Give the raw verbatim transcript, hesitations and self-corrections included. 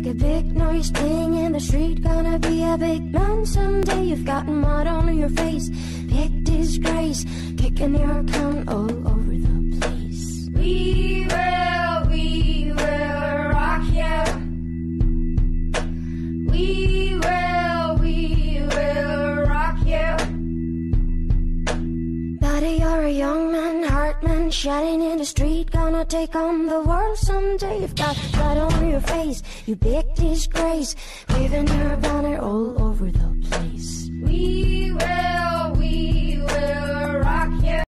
make a big noise, playing in the street. Gonna be a big man someday. You've got mud on your face, big disgrace, kicking your can all over the place. We will, we will rock you. We will, we will rock you. Buddy, you're a young man, heart man, shining in the street. Gonna take on the world someday. You've got blood on your face, you big disgrace, waving your banner all over the place. We will